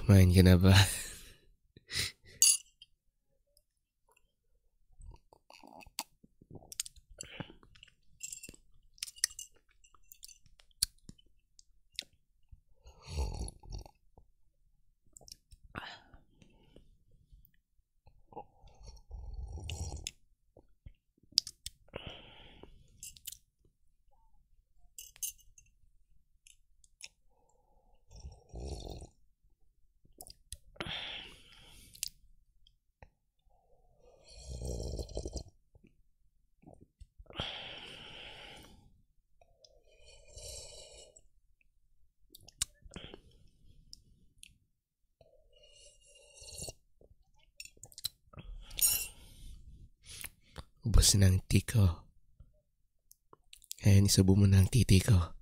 Kumain ka na ba? Ubos na ang tea ko. Ayan, isabo mo na ang titi ko.